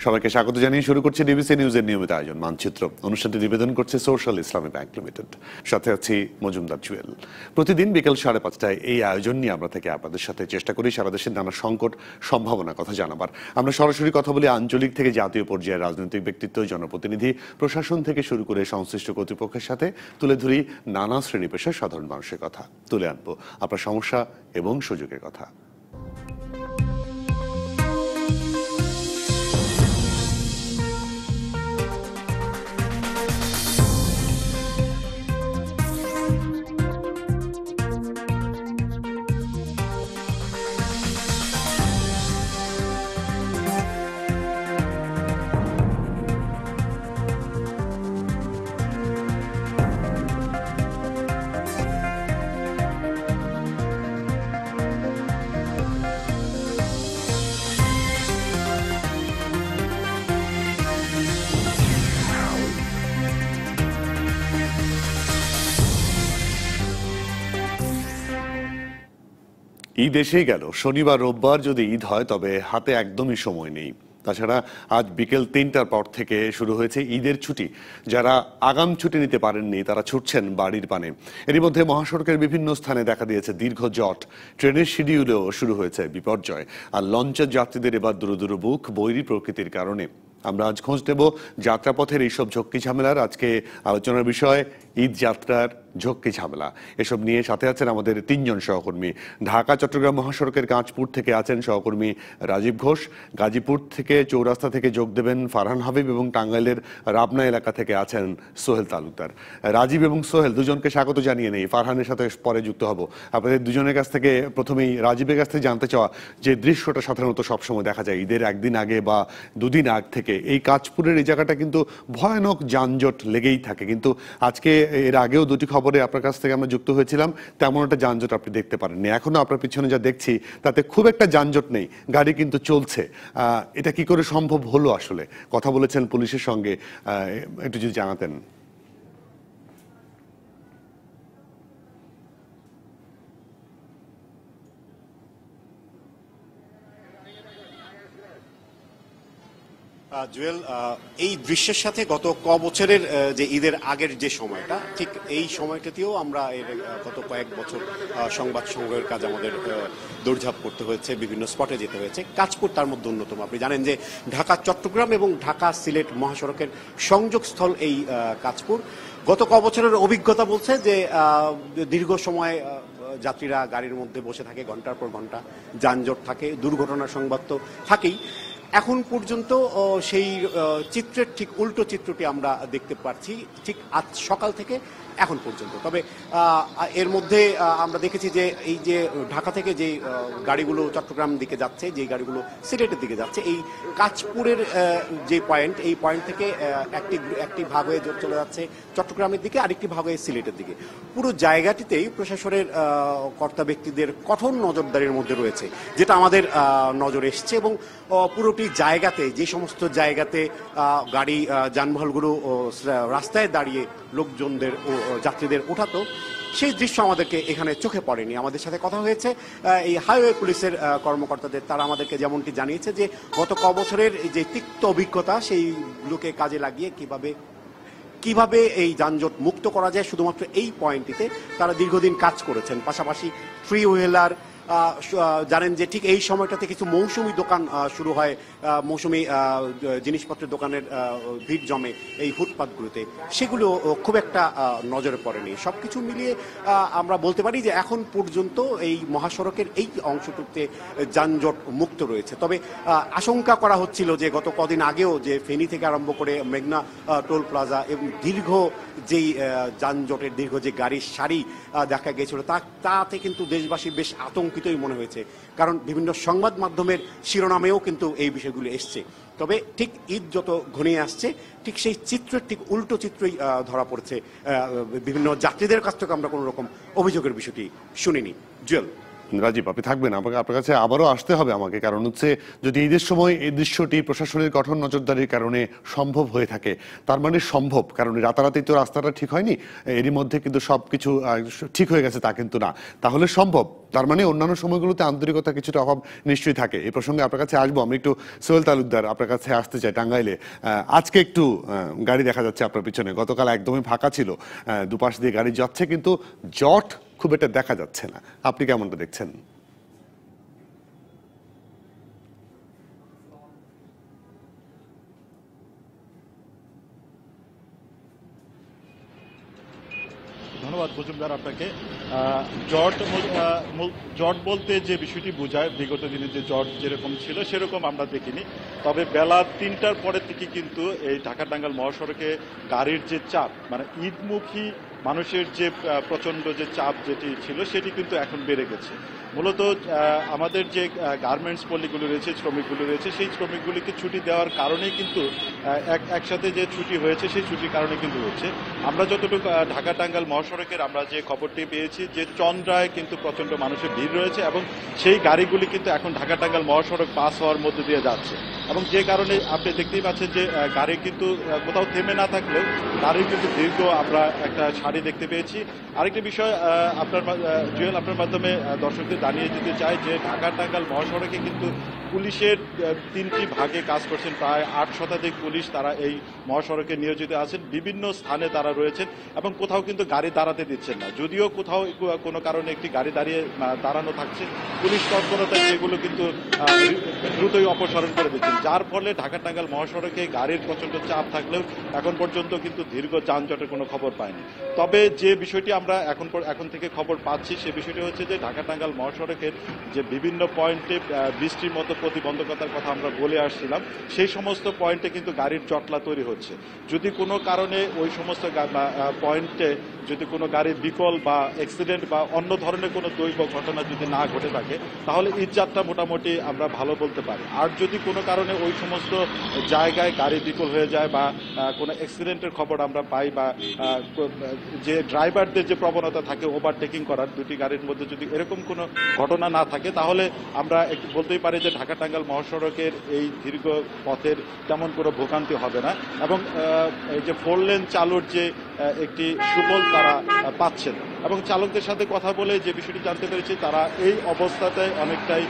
সবাইকে স্বাগত জানিয়ে শুরু করছি ডিবিসি নিউজের নিয়মিত আয়োজন মানচিত্র। অনুষ্ঠানটি নিবেদন করছে সোশ্যাল ইসলামী ব্যাংক লিমিটেড। সাথে আছি মজুমদার জুয়েল। প্রতিদিন বিকেল 5:30 এই আয়োজন নিয়ে আমরা থেকে আপনাদের সাথে চেষ্টা করি সারা দেশের নানা সংকট সম্ভাবনার কথা জানাবার। আমরা সরাসরি কথা বলি আঞ্চলিক থেকে জাতীয় পর্যায়ে রাজনৈতিক ব্যক্তিত্ব, জনপ্রতিনিধি, প্রশাসন থেকে শুরু করে সংশ্লিষ্ট কর্তৃপক্ষের সাথে তুলে ধরি নানা শ্রেণী পেশার সাধারণ মানুষের কথা। তুলে আনবো আপনার সমস্যা এবং সুযোগের কথা। ঈদ এসেই গেল। শনিবার রোববার যদি ঈদ হয় তবে হাতে একদমই সময় নেই। তাছাড়া আজ বিকেল 3টার পর থেকে শুরু হয়েছে ঈদের ছুটি। যারা আগাম ছুটি নিতে পারেননি তারা ছুটছেন বাড়ির পানে। এরই মধ্যে মহাসড়কের বিভিন্ন স্থানে দেখা দিয়েছে দীর্ঘ জট। ট্রেনের শিডিউলেও শুরু হয়েছে বিপর্যয়। আর লঞ্চের যাত্রীদের এবার দুরু বুক বৈরী প্রকৃতির কারণে। আমরা আজ খোঁজ নেব যাত্রাপথের এইসব ঝক্কি ঝামেলার। আজকে আলোচনার বিষয় ঈদ যাত্রার ঝক্কি ঝামেলা। এসব নিয়ে সাথে আছেন আমাদের 3জন সহকর্মী। ঢাকা চট্টগ্রাম মহাসড়কের কাঁচপুর থেকে আছেন সহকর্মী রাজীব ঘোষ, গাজীপুর থেকে চৌরাস্তা থেকে যোগ দেবেন ফারহান হাবিব এবং টাঙ্গাইলের রাবনা এলাকা থেকে আছেন সোহেল তালুকদার। রাজীব এবং সোহেল দুজনকে স্বাগত জানিয়ে নেই, ফারহানের সাথে পরে যুক্ত হব। আপনাদের দুজনের কাছ থেকে প্রথমেই রাজীবের কাছ থেকে জানতে চাওয়া, যে দৃশ্যটা সাধারণত সবসময় দেখা যায় ঈদের একদিন আগে বা দুদিন আগ থেকে, এই কাঁচপুরের এই জায়গাটা কিন্তু ভয়ানক যানজট লেগেই থাকে। কিন্তু আজকে এর আগেও দুটি খবরে আপনার কাছ থেকে আমরা যুক্ত হয়েছিলাম, তেমন একটা যানজট আপনি দেখতে পারেননি। এখনো আপনার পিছনে যা দেখছি তাতে খুব একটা যানজট নেই, গাড়ি কিন্তু চলছে। এটা কি করে সম্ভব হলো? আসলে কথা বলেছেন পুলিশের সঙ্গে, একটু যদি জানাতেন। জুয়েল, এই দৃশ্যের সাথে গত বছরের যে ঈদের আগের যে সময়টা, ঠিক এই সময়টাতেও আমরা এর গত কয়েক বছর সংবাদ সংগ্রহের কাজ আমাদের দৌড়ঝাঁপ করতে হয়েছে, বিভিন্ন স্পটে যেতে হয়েছে। কাঁচপুর তার মধ্যে অন্যতম। আপনি জানেন যে ঢাকা চট্টগ্রাম এবং ঢাকা সিলেট মহাসড়কের সংযোগস্থল এই কাঁচপুর। গত বছরের অভিজ্ঞতা বলছে যে দীর্ঘ সময় যাত্রীরা গাড়ির মধ্যে বসে থাকে, ঘন্টার পর ঘন্টা যানজট থাকে, দুর্ঘটনার সংবাদ তো থাকেই। এখন পর্যন্ত সেই চিত্রের ঠিক উল্টো চিত্রটি আমরা দেখতে পাচ্ছি ঠিক আজ সকাল থেকে এখন পর্যন্ত। তবে এর মধ্যে আমরা দেখেছি যে এই যে ঢাকা থেকে যে গাড়িগুলো চট্টগ্রাম দিকে যাচ্ছে, যে গাড়িগুলো সিলেটের দিকে যাচ্ছে, এই কাঁচপুরের যে পয়েন্ট, এই পয়েন্ট থেকে একটি ভাগ হয়ে চলে যাচ্ছে চট্টগ্রামের দিকে, আরেকটি ভাগ হয়ে সিলেটের দিকে। পুরো জায়গাটিতেই প্রশাসনের কর্তা ব্যক্তিদের কঠোর নজরদারির মধ্যে রয়েছে, যেটা আমাদের নজর এসছে। এবং পুরোটি জায়গাতে, যে সমস্ত জায়গাতে গাড়ি যানবাহনগুলো রাস্তায় দাঁড়িয়ে লোকজনদের ও যাত্রীদের ওঠাতো, সেই দৃশ্য আমাদেরকে এখানে চোখে পড়েনি। আমাদের সাথে কথা হয়েছে এই হাইওয়ে পুলিশের কর্মকর্তাদের। তারা আমাদেরকে যেমনটি জানিয়েছে যে গত বছরের যে তিক্ত অভিজ্ঞতা, সেইগুলোকে কাজে লাগিয়ে কিভাবে এই যানজট মুক্ত করা যায়, শুধুমাত্র এই পয়েন্টটিতে তারা দীর্ঘদিন কাজ করেছেন। পাশাপাশি থ্রি হুইলার, জানেন যে ঠিক এই সময়টাতে কিছু মৌসুমি দোকান শুরু হয়, মৌসুমি জিনিসপত্রের দোকানের ভিড় জমে এই ফুটপাথগুলোতে, সেগুলো খুব একটা নজরে পড়েনি। সবকিছু মিলিয়ে আমরা বলতে পারি যে এখন পর্যন্ত এই মহাসড়কের এই অংশটুকুতে যানজট মুক্ত রয়েছে। তবে আশঙ্কা করা হচ্ছিল যে গত কদিন আগেও যে ফেনী থেকে আরম্ভ করে মেঘনা টোল প্লাজা এবং দীর্ঘ যেই যানজটের দীর্ঘ যে গাড়ির সারি দেখা গিয়েছিল, তাতে কিন্তু দেশবাসী বেশ আতঙ্কিতই মনে হয়েছে। কারণ বিভিন্ন সংবাদ মাধ্যমের শিরোনামেও কিন্তু এই বিষয়গুলো এসছে। তবে ঠিক ঈদ যত ঘনিয়ে আসছে, ঠিক সেই চিত্রের ঠিক উল্টো চিত্রই ধরা পড়ছে। বিভিন্ন যাত্রীদের কাছ থেকে আমরা কোনো রকম অভিযোগের বিষয়টি শুনিনি। জুয়েল। রাজীব, আপনি থাকবেন, আমাকে আপনার কাছে আবারও আসতে হবে আমাকে, কারণ হচ্ছে যদি ঈদের সময় এই দৃশ্যটি প্রশাসনের কঠোর নজরদারির কারণে সম্ভব হয়ে থাকে, তার মানে সম্ভব, কারণ রাতারাতি তো রাস্তাটা ঠিক হয়নি, এরই মধ্যে কিন্তু সবকিছু ঠিক হয়ে গেছে তা কিন্তু না, তাহলে সম্ভব, তার মানে অন্যান্য সময়গুলোতে আন্তরিকতা কিছুটা অভাব নিশ্চয়ই থাকে। এই প্রসঙ্গে আপনার কাছে আসবো, আমি একটু সোহেল তালুকদার আপনার কাছে আসতে চাই। টাঙ্গাইলে আজকে একটু গাড়ি দেখা যাচ্ছে আপনার পিছনে, গতকাল একদমই ফাঁকা ছিল, দুপাশ দিয়ে গাড়ি যাচ্ছে কিন্তু জট খুব একটা দেখা যাচ্ছে না, আপনি কেমনটা দেখছেন? ধন্যবাদ মজুমদার আপনাকে। জট জট বলতে যে বিষয়টি বোঝায়, বিগত দিনে যে জট যেরকম ছিল সেরকম আমরা দেখিনি, তবে বেলা ৩টার পরের থেকে কিন্তু এই ঢাকা টাঙ্গাইল মহাসড়কে গাড়ির যে চাপ, মানে ঈদমুখী মানুষের যে প্রচন্ড যে চাপ যেটি ছিল সেটি কিন্তু এখন বেড়ে গেছে। মূলত আমাদের যে গার্মেন্টস পল্লীগুলো রয়েছে, শ্রমিকগুলো রয়েছে, সেই শ্রমিকগুলিকে ছুটি দেওয়ার কারণেই কিন্তু একসাথে যে ছুটি হয়েছে সেই ছুটির কারণে কিন্তু হচ্ছে। আমরা যতটুকু ঢাকা টাঙ্গাইল মহাসড়কের আমরা যে খবরটি পেয়েছি যে চন্দ্রায় কিন্তু প্রচন্ড মানুষের ভিড় রয়েছে এবং সেই গাড়িগুলি কিন্তু এখন ঢাকা টাঙ্গাইল মহাসড়ক পাস হওয়ার মধ্যে দিয়ে যাচ্ছে, এবং যে কারণে আপনি দেখতেই পাচ্ছেন যে গাড়ি কিন্তু কোথাও থেমে না থাকলেও গাড়ির কিন্তু দীর্ঘ আমরা একটা সারি দেখতে পেয়েছি। আরেকটি বিষয় জুয়েল, আপনার মাধ্যমে দর্শকদের জানিয়ে দিতে চাই যে ঢাকা টাঙ্গাইল মহাসড়কে কিন্তু পুলিশের ৩টি ভাগে কাজ করছেন, প্রায় ৮ শতাধিক পুলিশ তারা এই মহাসড়কে নিয়োজিত আছেন, বিভিন্ন স্থানে তারা রয়েছেন এবং কোথাও কিন্তু গাড়ি দাঁড়াতে দিচ্ছেন না। যদিও কোথাও কোনো কারণে একটি গাড়ি দাঁড়ানো থাকছে, পুলিশ তৎপরতায় সেগুলো কিন্তু দ্রুতই অপসারণ করে দিচ্ছেন, যার ফলে ঢাকা টাঙ্গাইল মহাসড়কে গাড়ির প্রচন্ড চাপ থাকলেও এখন পর্যন্ত কিন্তু দীর্ঘ যানজটের কোনো খবর পায়নি। তবে যে বিষয়টি আমরা এখন থেকে খবর পাচ্ছি সে বিষয়টি হচ্ছে যে ঢাকা টাঙ্গাইল মহাসড়কের যে বিভিন্ন পয়েন্টে বৃষ্টির মতো প্রতিবন্ধকতার কথা আমরা বলে আসছিলাম, সেই সমস্ত পয়েন্টে কিন্তু গাড়ির জটলা তৈরি হচ্ছে। যদি কোনো কারণে ওই সমস্ত পয়েন্টে যদি কোনো গাড়ির বিকল বা অ্যাক্সিডেন্ট বা অন্য ধরনের কোনো দৈব ঘটনা যদি না ঘটে থাকে তাহলে ঈদযাত্রা মোটামুটি আমরা ভালো বলতে পারি। আর যদি কোনো কারণে ওই সমস্ত জায়গায় গাড়ি বিকল হয়ে যায় বা কোনো অ্যাক্সিডেন্টের খবর আমরা পাই বা যে ড্রাইভারদের যে প্রবণতা থাকে ওভারটেকিং করার দুটি গাড়ির মধ্যে যদি এরকম কোনো ঘটনা না থাকে তাহলে আমরা বলতেই পারি যে ঢাকা টাঙ্গাইল মহাসড়কের এই দীর্ঘ পথের তেমন কোনো ভোগান্তি হবে না, এবং এই যে 4 লেন চালুর যে একটি সুফল তারা পাচ্ছেন। এবং চালকদের সাথে কথা বলে যে বিষয়টি জানতে পেরেছি তারা এই অবস্থাতে অনেকটাই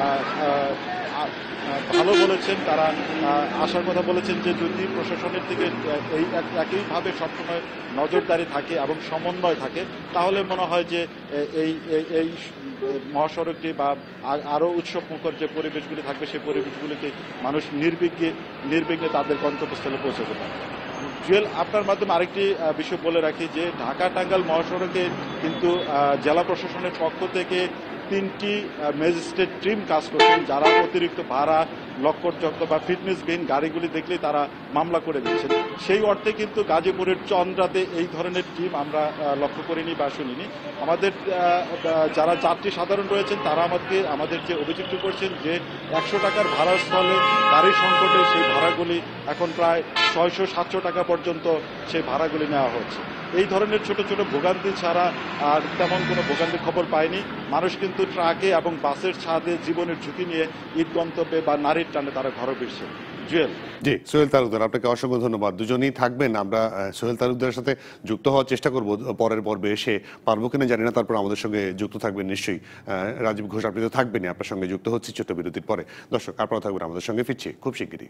ভালো বলেছেন, তারা আসার কথা বলেছেন যে যদি প্রশাসনের থেকে এই একইভাবে সবসময় নজরদারি থাকে এবং সমন্বয় থাকে তাহলে মনে হয় যে এই মহাসড়কটি বা আরো উৎসব মুখর যে পরিবেশগুলি থাকবে সেই পরিবেশগুলিকে মানুষ নির্বিঘ্নে তাদের গন্তব্যস্থলে পৌঁছাতে পারে। জুয়েল, আপনার মাধ্যমে আরেকটি বিষয় বলে রাখি যে ঢাকা টাঙ্গাইল মহাসড়কে কিন্তু জেলা প্রশাসনের পক্ষ থেকে 3টি ম্যাজিস্ট্রেট টিম কাজ করছেন, যারা অতিরিক্ত ভাড়া লক্ষ্যযোগ্য বা ফিটনেসবিহীন গাড়িগুলি দেখলে তারা মামলা করে দিচ্ছেন। সেই অর্থে কিন্তু গাজীপুরের চন্দ্রাতে এই ধরনের টিম আমরা লক্ষ্য করিনি বা শুনিনি। আমাদের যারা যাত্রী সাধারণ রয়েছেন তারা আমাদের যে অভিযোগটি করছেন যে 100 টাকার ভাড়ার স্থলে গাড়ির সংকটে সেই ভাড়াগুলি এখন প্রায় 600-700 টাকা পর্যন্ত সেই ভাড়াগুলি নেওয়া হচ্ছে। এই ধরনের ছোট ছোট ভোগান্তি ছাড়া আর তেমন কোনো ভোগান্তির খবর পায়নি। মানুষ কিন্তু ট্রাকে এবং বাসের ছাদে জীবনের ঝুঁকি নিয়ে ঈদ গন্তব্যে বা নারীর টানে তারা ঘরে ফিরছে। জুয়েল। জি, সোহেল তালুকদার, আপনাকে অসংখ্য ধন্যবাদ। দুজনেই থাকবেন, আমরা সোহেল তালুকদারের সাথে যুক্ত হওয়ার চেষ্টা করব পরের পর্বে এসে, পারবো কিনা জানি না, তারপর আমাদের সঙ্গে যুক্ত থাকবেন নিশ্চয়ই। রাজীব ঘোষ, আপনি তো থাকবেনই, আপনার সঙ্গে যুক্ত হচ্ছি ছোট্ট বিরতির পরে। দর্শক, আপনারা থাকবেন আমাদের সঙ্গে, ফিরছি খুব শিগগিরই।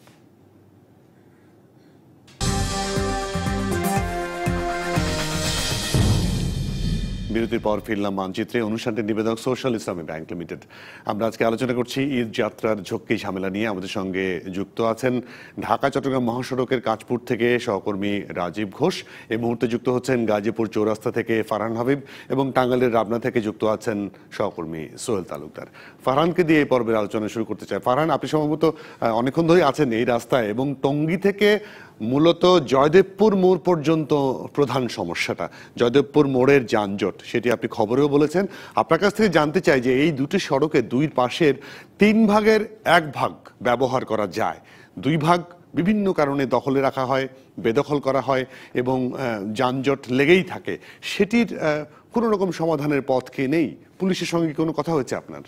বিরতির পর ফিরলাম মানচিত্রে। অনুষ্ঠানটির নিবেদক সোশ্যাল ইসলামী ব্যাংক লিমিটেড। আমরা আজকে আলোচনা করছি ঈদ যাত্রার ঝক্কি ঝামেলা নিয়ে। আমাদের সঙ্গে যুক্ত আছেন ঢাকা চট্টগ্রাম মহাসড়কের কাঁচপুর থেকে সহকর্মী রাজীব ঘোষ, এই মুহূর্তে যুক্ত হচ্ছেন গাজীপুর চৌরাস্তা থেকে ফারহান হাবিব, এবং টাঙ্গাইলের রাবনা থেকে যুক্ত আছেন সহকর্মী সোহেল তালুকদার। ফারহানকে দিয়ে এই পর্বের আলোচনা শুরু করতে চাই। ফারহান, আপনি সম্ভবত অনেকক্ষণ ধরে আছেন এই রাস্তায়, এবং টঙ্গী থেকে মূলত জয়দেবপুর মোড় পর্যন্ত প্রধান সমস্যাটা জয়দেবপুর মোড়ের যানজট, সেটি আপনি খবরেও বলেছেন। আপনার কাছ থেকে জানতে চাই যে এই দুটি সড়কে দুই পাশের 3 ভাগের 1 ভাগ ব্যবহার করা যায়, 2 ভাগ বিভিন্ন কারণে দখলে রাখা হয়, বেদখল করা হয় এবং যানজট লেগেই থাকে, সেটির কোনো রকম সমাধানের পথ কি নেই? পুলিশের সঙ্গে কোনো কথা হয়েছে আপনার?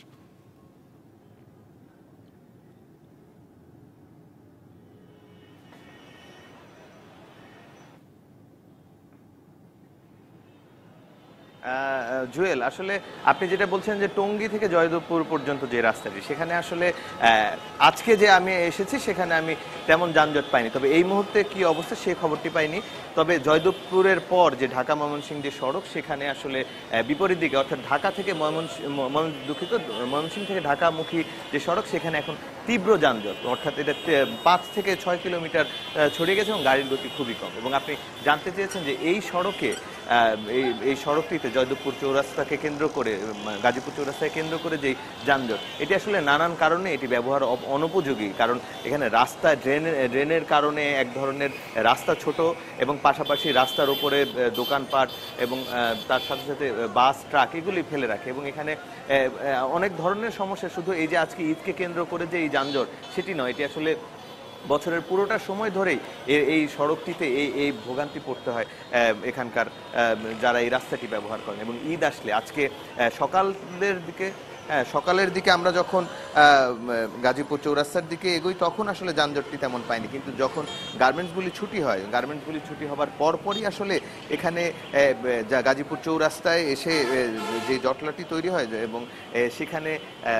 জুয়েল, আসলে আপনি যেটা বলছেন যে টঙ্গী থেকে জয়দেবপুর পর্যন্ত যে রাস্তাটি, সেখানে আসলে আজকে যে আমি এসেছি সেখানে আমি তেমন যানজট পাইনি, তবে এই মুহূর্তে কি অবস্থা সেই খবরটি পাইনি। তবে জয়দেবপুরের পর যে ঢাকা ময়মনসিংহ যে সড়ক, সেখানে আসলে বিপরীত দিকে অর্থাৎ ঢাকা থেকে ময়মনসিংহ থেকে ঢাকামুখী যে সড়ক, সেখানে এখন তীব্র যানজট, অর্থাৎ এটা 5 থেকে 6 কিলোমিটার ছড়িয়ে গেছে এবং গাড়ির গতি খুবই কম। এবং আপনি জানতে চেয়েছেন যে এই সড়কে এই সড়কটিতে জয়দেবপুর চৌরাস্তাকে কেন্দ্র করে, গাজীপুর চৌরাস্তাকে কেন্দ্র করে যেই যানজট, এটি আসলে নানান কারণে এটি ব্যবহার অনুপযোগী। কারণ এখানে রাস্তা ড্রেনের কারণে এক ধরনের রাস্তা ছোট এবং পাশাপাশি রাস্তার উপরে দোকানপাট এবং তার সাথে সাথে বাস, ট্রাক এগুলি ফেলে রাখে এবং এখানে অনেক ধরনের সমস্যা। শুধু এই যে আজকে ঈদকে কেন্দ্র করে যে এই যানজট, সেটি নয়, এটি আসলে বছরের পুরোটা সময় ধরেই এই সড়কটিতে এই ভোগান্তি পড়তে হয় এখানকার যারা এই রাস্তাটি ব্যবহার করেন। এবং ঈদ আসলে আজকে সকালের দিকে আমরা যখন গাজীপুর চৌরাস্তার দিকে এগোই, তখন আসলে যানজটটি তেমন পাইনি, কিন্তু যখন গার্মেন্টসগুলি ছুটি হবার পরপরই আসলে এখানে গাজীপুর চৌরাস্তায় এসে যে জটলাটি তৈরি হয় এবং সেখানে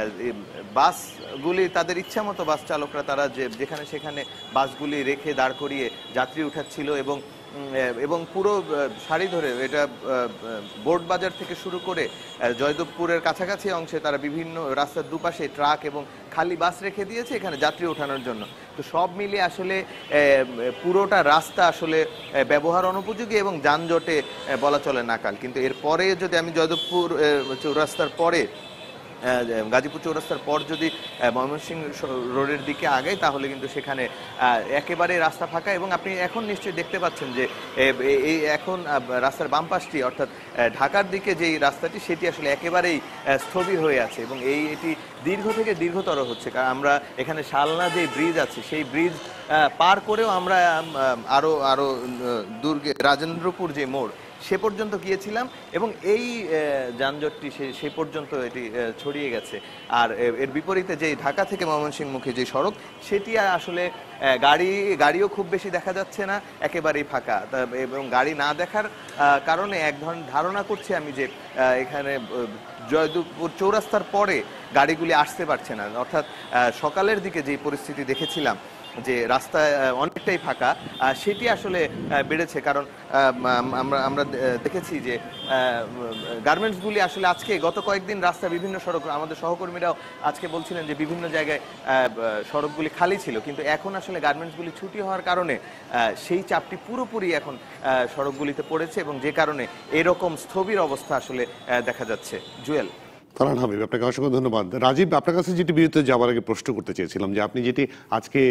বাসগুলি তাদের ইচ্ছা মতো, বাস চালকরা তারা যেখানে সেখানে বাসগুলি রেখে দাঁড় করিয়ে যাত্রী উঠাচ্ছিল এবং পুরো সারি ধরে, এটা বোর্ড বাজার থেকে শুরু করে জয়দেবপুরের কাছাকাছি অংশে তারা বিভিন্ন রাস্তার দুপাশে ট্রাক এবং খালি বাস রেখে দিয়েছে এখানে যাত্রী ওঠানোর জন্য। তো সব মিলিয়ে আসলে পুরোটা রাস্তা আসলে ব্যবহার অনুপযোগী এবং যানজটে বলা চলে নাকাল। কিন্তু এরপরে যদি আমি জয়দেবপুর চৌরাস্তার পরে, গাজীপুর চৌরাস্তার পর যদি ময়মনসিংহ রোডের দিকে আগাই, তাহলে কিন্তু সেখানে একেবারে রাস্তা ফাঁকা। এবং আপনি এখন নিশ্চয়ই দেখতে পাচ্ছেন যে এই এখন রাস্তার বাম পাশটি, অর্থাৎ ঢাকার দিকে যেই রাস্তাটি, সেটি আসলে একেবারেই স্থবির হয়ে আছে এবং এটি দীর্ঘ থেকে দীর্ঘতর হচ্ছে। কারণ আমরা এখানে শালনা যে ব্রিজ আছে, সেই ব্রিজ পার করেও আমরা আরো দুর্গে রাজেন্দ্রপুর যে মোড়, সে পর্যন্ত গিয়েছিলাম এবং এই যানজটটি সে পর্যন্ত এটি ছড়িয়ে গেছে। আর এর বিপরীতে যে ঢাকা থেকে ময়মনসিংহমুখী যে সড়ক, সেটি আসলে গাড়িও খুব বেশি দেখা যাচ্ছে না, একেবারেই ফাঁকা। এবং গাড়ি না দেখার কারণে এক ধরনের ধারণা করছি আমি যে এখানে জয়দেবপুর চৌরাস্তার পরে গাড়িগুলি আসতে পারছে না। অর্থাৎ সকালের দিকে যে পরিস্থিতি দেখেছিলাম যে রাস্তা অনেকটাই ফাঁকা, সেটি আসলে বেড়েছে। কারণ আমরা দেখেছি যে গার্মেন্টসগুলি আসলে আজকে গত কয়েকদিন রাস্তা বিভিন্ন সড়ক, আমাদের সহকর্মীরাও আজকে বলছিলেন যে বিভিন্ন জায়গায় সড়কগুলি খালি ছিল, কিন্তু এখন আসলে গার্মেন্টসগুলি ছুটি হওয়ার কারণে সেই চাপটি পুরোপুরি এখন সড়কগুলিতে পড়েছে এবং যে কারণে এরকম স্থবির অবস্থা আসলে দেখা যাচ্ছে। জুয়েল। ফারহান হাবিব, আপনাকে অসংখ্য ধন্যবাদ। রাজীব, আপনার কাছে যেটি বিরতিতে যাওয়ার আগে প্রশ্ন করতে চেয়েছিলাম যে আপনি যেটি আজকে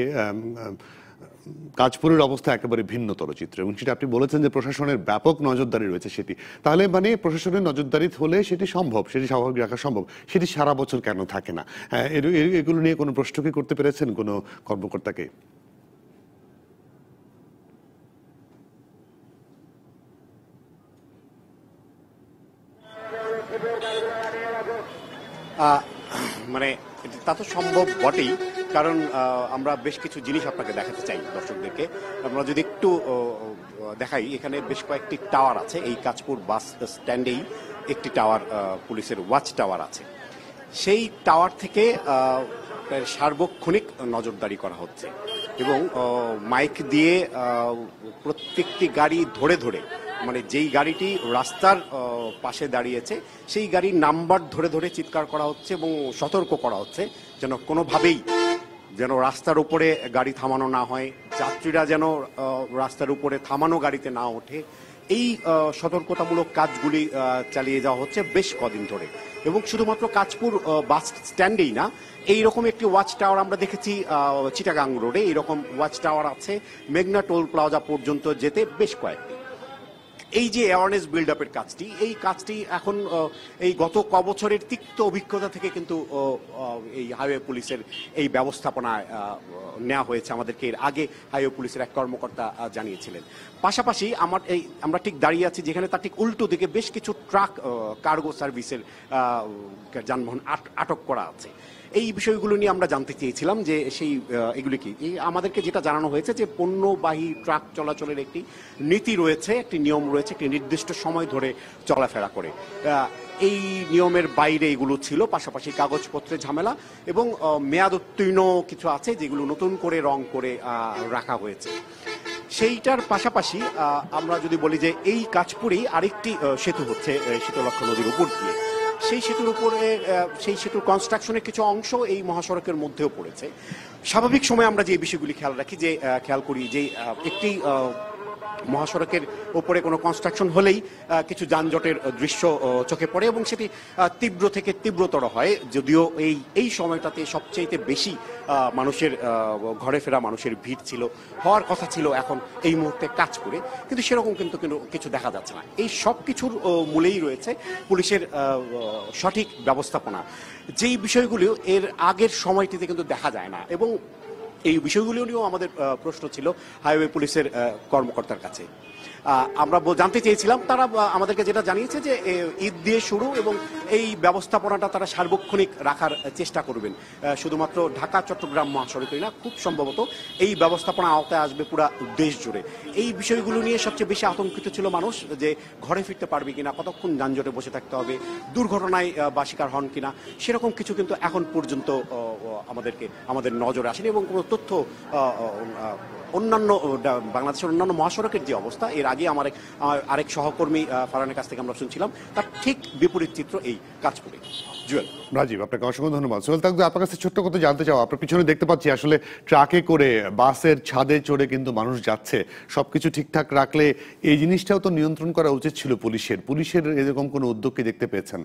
কাজপুরের অবস্থা একেবারে ভিন্নতর চিত্র এবং সেটা আপনি বলেছেন যে প্রশাসনের ব্যাপক নজরদারি রয়েছে, সেটি তাহলে মানে প্রশাসনের নজরদারি হলে সেটি সম্ভব, সেটি স্বাভাবিক রাখা সম্ভব, সেটি সারা বছর কেন থাকে না? এগুলো নিয়ে কোনো প্রশ্ন কি করতে পেরেছেন কোনো কর্মকর্তাকে? মানে তা তো সম্ভব বটেই, কারণ আমরা বেশ কিছু জিনিস আপনাকে দেখাতে চাই দর্শকদেরকে। আমরা যদি একটু দেখাই, এখানে বেশ কয়েকটি টাওয়ার আছে। এই কাজপুর বাস স্ট্যান্ডেই একটি টাওয়ার, পুলিশের ওয়াচ টাওয়ার আছে। সেই টাওয়ার থেকে সার্বক্ষণিক নজরদারি করা হচ্ছে এবং মাইক দিয়ে প্রত্যেকটি গাড়ি ধরে ধরে, মানে যেই গাড়িটি রাস্তার পাশে দাঁড়িয়েছে সেই গাড়ির নাম্বার ধরে ধরে চিৎকার করা হচ্ছে এবং সতর্ক করা হচ্ছে যেন কোনোভাবেই রাস্তার উপরে গাড়ি থামানো না হয়, যাত্রীরা যেন রাস্তার উপরে থামানো গাড়িতে না ওঠে। এই সতর্কতামূলক কাজগুলি চালিয়ে যাওয়া হচ্ছে বেশ কদিন ধরে। এবং শুধুমাত্র কাজপুর বাস স্ট্যান্ডেই না, এইরকম একটি ওয়াচ টাওয়ার আমরা দেখেছি চিটাগাং রোডে। এইরকম ওয়াচ টাওয়ার আছে মেঘনা টোল প্লাজা পর্যন্ত যেতে বেশ কয়েকটি। এই যে অ্যাওয়ারনেস বিল্ড আপের কাজটি, এই কাজটি এখন এই গত বছরের তিক্ত অভিজ্ঞতা থেকে কিন্তু এই হাইওয়ে পুলিশের এই ব্যবস্থাপনায় নেওয়া হয়েছে। আমাদেরকে এর আগে হাইওয়ে পুলিশের এক কর্মকর্তা জানিয়েছিলেন। পাশাপাশি আমরা ঠিক দাঁড়িয়ে আছি যেখানে তার ঠিক উল্টো দিকে বেশ কিছু ট্রাক কার্গো সার্ভিসের যানবাহন আটক করা আছে। এই বিষয়গুলো নিয়ে আমরা জানতে চেয়েছিলাম যে এগুলি কি। আমাদেরকে যেটা জানানো হয়েছে যে পণ্যবাহী ট্রাক চলাচলের একটি নীতি রয়েছে, একটি নিয়ম রয়েছে, একটি নির্দিষ্ট সময় ধরে চলাফেরা করে। এই নিয়মের বাইরে এগুলো ছিল। পাশাপাশি কাগজপত্রের ঝামেলা এবং মেয়াদ উত্তীর্ণ কিছু আছে যেগুলো নতুন করে রং করে রাখা হয়েছে। সেইটার পাশাপাশি আমরা যদি বলি যে এই কাজপুরেই আরেকটি সেতু হচ্ছে শীতলক্ষ্যা নদীর উপর দিয়ে। সেই সেতুর উপরে সেই সেতুর কনস্ট্রাকশনের কিছু অংশ এই মহাসড়কের মধ্যেও পড়েছে। স্বাভাবিক সময় আমরা যে বিষয়গুলি খেয়াল করি যে একটি মহাসড়কের উপরে কোনো কনস্ট্রাকশন হলেই কিছু যানজটের দৃশ্য চোখে পড়ে এবং সেটি তীব্র থেকে তীব্রতর হয়। যদিও এই সময়টাতে সবচেয়ে বেশি মানুষের ঘরে ফেরা মানুষের ভিড় ছিল, হওয়ার কথা ছিল এখন এই মুহূর্তে কাজ করে, কিন্তু সেরকম কিন্তু কিছু দেখা যাচ্ছে না। এই সব কিছুর মূলেই রয়েছে পুলিশের সঠিক ব্যবস্থাপনা, যেই বিষয়গুলো এর আগের সময়টিতে কিন্তু দেখা যায় না। এবং এই বিষয়গুলো নিয়েও আমাদের প্রশ্ন ছিল হাইওয়ে পুলিশের কর্মকর্তার কাছে। আমরা জানতে চেয়েছিলাম, তারা আমাদেরকে যেটা জানিয়েছে যে ঈদ দিয়ে শুরু এবং এই ব্যবস্থাপনাটা তারা সার্বক্ষণিক রাখার চেষ্টা করবেন। শুধুমাত্র ঢাকা চট্টগ্রাম মহাসড়কই না, খুব সম্ভবত এই ব্যবস্থাপনা আওতায় আসবে পুরা দেশ জুড়ে। এই বিষয়গুলো নিয়ে সবচেয়ে বেশি আতঙ্কিত ছিল মানুষ, যে ঘরে ফিরতে পারবে কিনা, কতক্ষণ যানজটে বসে থাকতে হবে, দুর্ঘটনায় বা শিকার হন কিনা, সেরকম কিছু কিন্তু এখন পর্যন্ত আমাদের নজরে আসেনি। এবং কোনো তথ্য অন্যান্য বাংলাদেশের অন্যান্য মহাসড়কের যে অবস্থা, এর আগে আমার আরেক সহকর্মী ফারহানের কাছ থেকে আমরা শুনছিলাম, তার ঠিক বিপরীত চিত্র এই কাজপুরে। জুয়েল, রাজীব, আপনাকে অসংখ্য ধন্যবাদ। সোহেল তাকদু, আপনার কাছে ছোট্ট কথা জানতে চাও, আপনার পিছনে দেখতে পাচ্ছি আসলে ট্রাকে করে বাসের ছাদে চড়ে কিন্তু মানুষ যাচ্ছে। সবকিছু ঠিকঠাক রাখলে এই জিনিসটাও তো নিয়ন্ত্রণ করা উচিত ছিল পুলিশের এরকম কোনো উদ্যোগ কি দেখতে পেয়েছেন?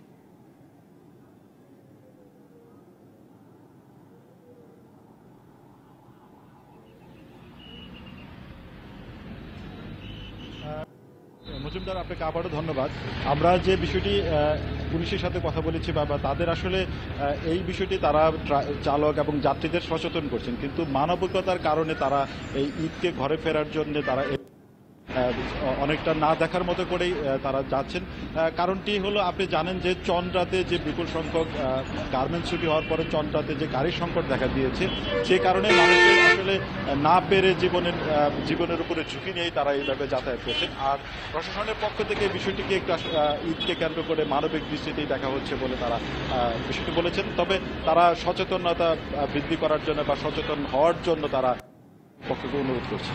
মজুমদার, আপনাকে আবারও ধন্যবাদ। আমরা যে বিষয়টি পুলিশের সাথে কথা বলেছি বা তাদের আসলে এই বিষয়টি তারা চালক এবং যাত্রীদের সচেতন করছেন, কিন্তু মানবিকতার কারণে তারা এই ঈদকে ঘরে ফেরার জন্য তারা অনেকটা না দেখার মতো করেই তারা যাচ্ছেন। কারণটি হলো, আপনি জানেন যে চন্দ্রাতে যে বিপুল সংখ্যক গার্মেন্টস ছুটি হওয়ার পরে চন্দ্রাতে যে গাড়ির সংকট দেখা দিয়েছে, সে কারণে মানুষের আসলে না পেরে জীবনের উপরে ঝুঁকি নিয়েই তারা এইভাবে যাতায়াত করছেন। আর প্রশাসনের পক্ষ থেকে বিষয়টিকে একটু ঈদকে কেন্দ্র করে মানবিক দৃষ্টিতেই দেখা হচ্ছে বলে তারা বিষয়টি বলেছেন। তবে তারা সচেতনতা বৃদ্ধি করার জন্য বা সচেতন হওয়ার জন্য তারা পক্ষকে অনুরোধ করছে।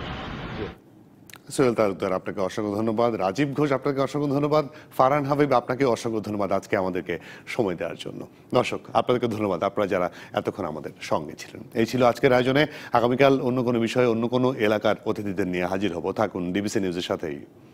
সোহেল তালুকদার, আপনাকে অসংখ্য ধন্যবাদ। রাজীব ঘোষ, আপনাকে অসংখ্য ধন্যবাদ। ফারহান হাবিব, আপনাকে অসংখ্য ধন্যবাদ আজকে আমাদেরকে সময় দেওয়ার জন্য। দর্শক, আপনাদেরকে ধন্যবাদ, আপনারা যারা এতক্ষণ আমাদের সঙ্গে ছিলেন। এই ছিল আজকের আয়োজনে। আগামীকাল অন্য কোনো বিষয়ে অন্য কোনো এলাকার অতিথিদের নিয়ে হাজির হব। থাকুন ডিবিসি নিউজের সাথেই।